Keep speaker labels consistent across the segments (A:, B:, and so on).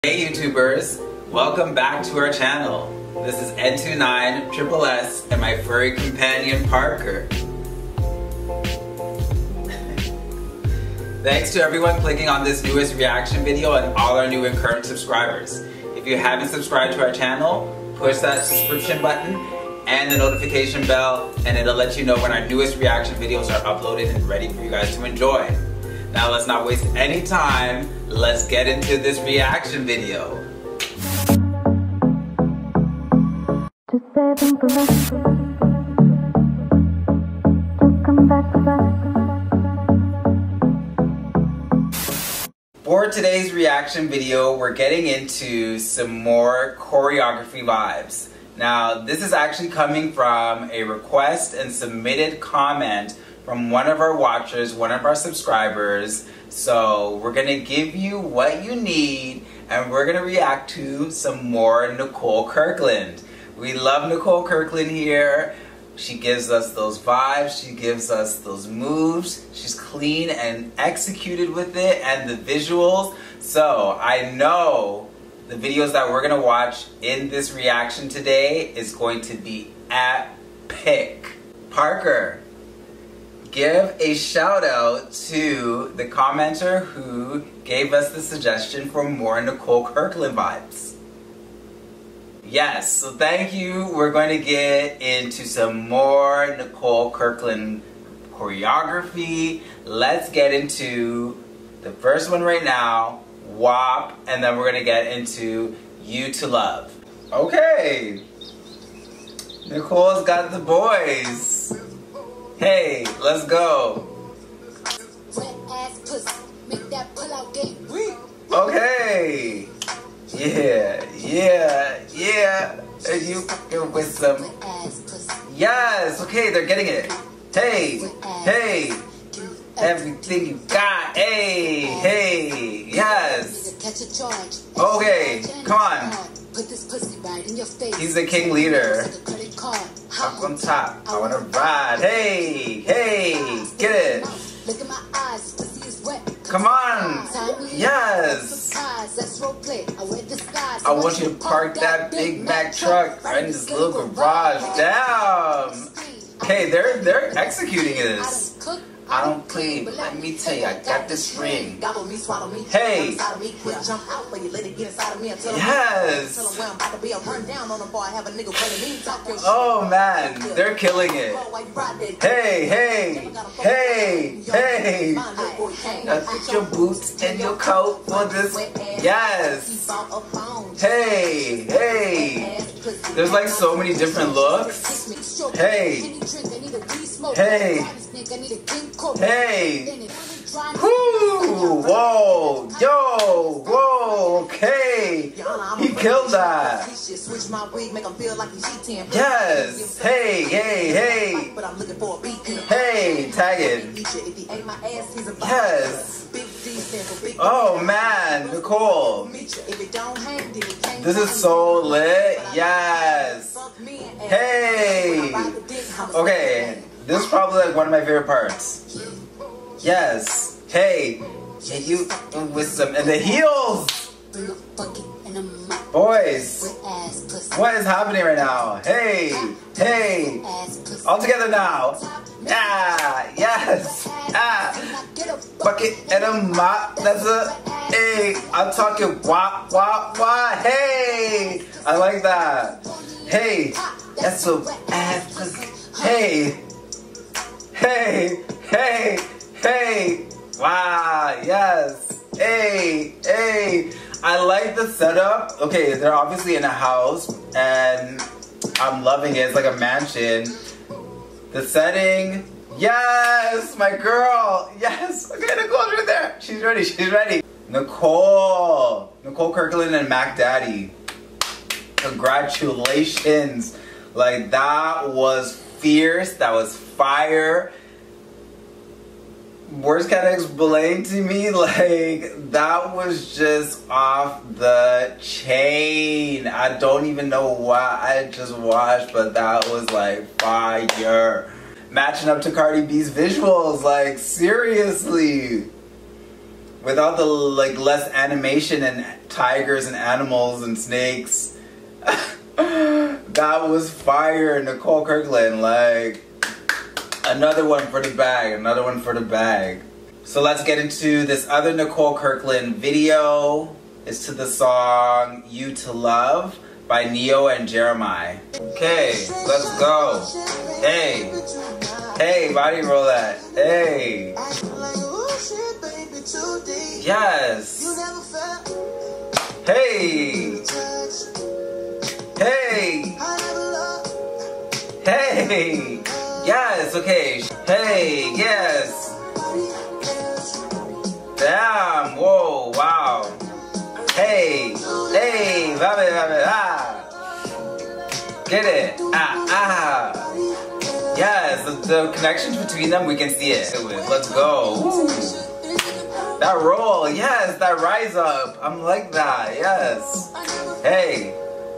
A: Hey YouTubers, welcome back to our channel. This is N29SSS and my furry companion Parker. Thanks to everyone clicking on this newest reaction video and all our new and current subscribers. If you haven't subscribed to our channel, push that subscription button and the notification bell and it'll let you know when our newest reaction videos are uploaded and ready for you guys to enjoy. Now let's not waste any time, let's get into this reaction video. For today's reaction video, we're getting into some more choreography vibes. Now, this is actually coming from a request and submitted comment from one of our watchers, one of our subscribers. So we're gonna give you what you need and we're gonna react to some more Nicole Kirkland. We love Nicole Kirkland here. She gives us those vibes, she gives us those moves. She's clean and executed with it and the visuals. So I know the videos that we're gonna watch in this reaction today is going to be epic. Parker, give a shout out to the commenter who gave us the suggestion for more Nicole Kirkland vibes. Yes, so thank you. We're going to get into some more Nicole Kirkland choreography. Let's get into the first one right now, WAP, and then we're going to get into You to Love. Okay, Nicole's got the boys. Hey, let's go. Okay. Yeah. And you fucking with some. Yes. Okay, they're getting it. Hey. Everything you got. Hey. Yes. Okay. Come on. He's the king leader. Up on top, I wanna ride. Hey, get it. Come on. Yes. I want you to park that Big Mac truck right in this little garage. Damn. Okay, they're executing this. I don't play, but let me tell you, I got this ring. Hey. Yes. Oh man, they're killing it. Hey. Now put your boots and your coat for this. Yes. Hey. There's like so many different looks. Hey. Whoo! Whoa! Okay. He killed that. Yes. Hey. Hey, tag it. Yes. Oh man, Nicole. This is so lit. Yes. Hey. Okay. This is probably like one of my favorite parts. Yes. Hey. Yeah, you with some and the heels. Boys. What is happening right now? Hey. All together now. Yes. Bucket and a mop. That's a. Hey. I'm talking wop. Hey. I like that. Hey. That's some ass. Hey. Wow, yes. Hey. I like the setup. Okay, they're obviously in a house and I'm loving it. It's like a mansion. The setting. Yes, my girl. Yes. Okay, Nicole's right there. She's ready. Nicole Kirkland and Mac Daddy. Congratulations. Like, that was fierce. That was fire. Words can't explain to me, like, that was just off the chain. I don't even know what I just watched, but that was like fire. Matching up to Cardi B's visuals, like, seriously. without the like less animation and tigers and animals and snakes. That was fire, Nicole Kirkland. Like, another one for the bag, another one for the bag. So let's get into this other Nicole Kirkland video. It's to the song You to Love by Neo and Jeremiah. Okay, let's go. Hey, hey, body roll that. Hey. Yes. Hey. Hey. Hey. Yes, okay. Hey, yes. Damn, whoa, wow. Hey, hey, ah. Get it, Yes, the connections between them, we can see it. Let's go. Woo. That roll, yes, that rise up. I'm like that, yes. Hey.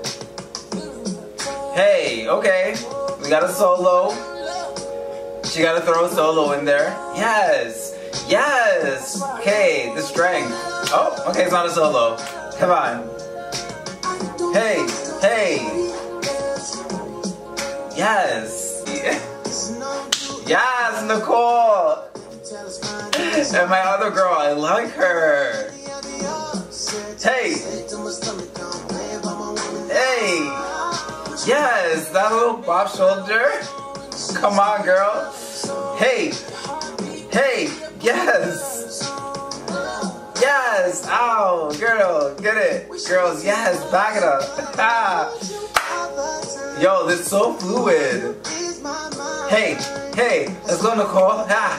A: Hey, okay. We got a solo. She got to throw a solo in there. Yes. Yes! Okay, the strength. Oh, okay, it's not a solo. Come on. Hey, hey. Yes. Yes, Nicole. And my other girl, I like her. Hey. Hey. Yes, that little bob shoulder. Come on, girl. Hey. Hey. Yes! Yes! Ow! Girl, get it! Girls, yes! Back it up! Yo, this is so fluid! Hey! Hey! Let's go, Nicole! Ah.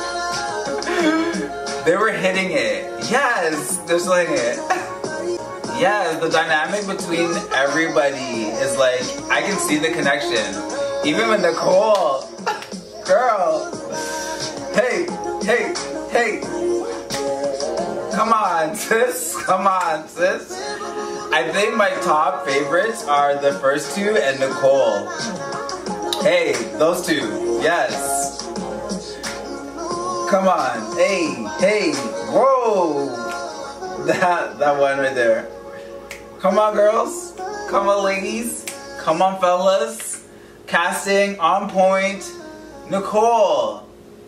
A: They were hitting it! Yes! They're still hitting it! Yes, the dynamic between everybody is like, I can see the connection. Even with Nicole! Girl! Hey! Hey, hey. Come on, sis. Come on, sis. I think my top favorites are the first two and Nicole. Hey, those two. Yes. Come on. Hey, hey. Whoa. That one right there. Come on, girls. Come on, ladies. Come on, fellas. Casting on point. Nicole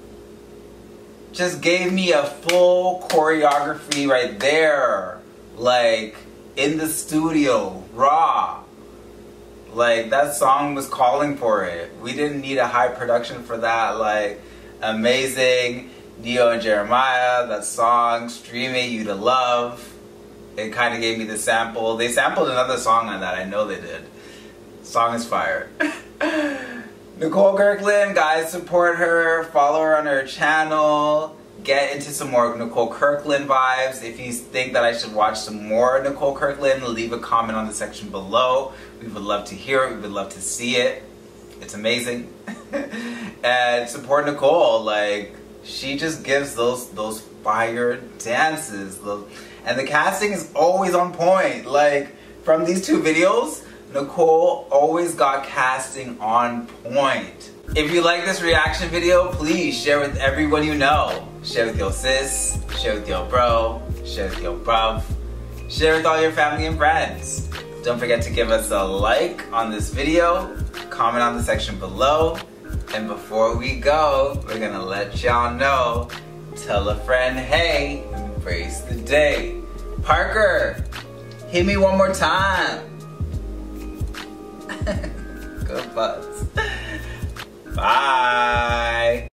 A: just gave me a full choreography right there, like in the studio, raw. Like, that song was calling for it. We didn't need a high production for that. Like, amazing. Neo and Jeremiah, that song, Stream It, You to Love. It kind of gave me the sample. They sampled another song on that, I know they did. Song is fire. Nicole Kirkland, guys, support her, follow her on her channel, get into some more Nicole Kirkland vibes. If you think that I should watch some more Nicole Kirkland, leave a comment on the section below. We would love to hear it, we would love to see it. It's amazing. And support Nicole, like, she just gives those fire dances. And the casting is always on point. Like, from these two videos, Nicole always got casting on point. If you like this reaction video, please share with everyone you know. Share with your sis, share with your bro, share with your bruv, share with all your family and friends. Don't forget to give us a like on this video, comment on the section below, and before we go, we're gonna let y'all know, tell a friend, hey, embrace the day. Parker, hit me one more time. Good buzz. Bye.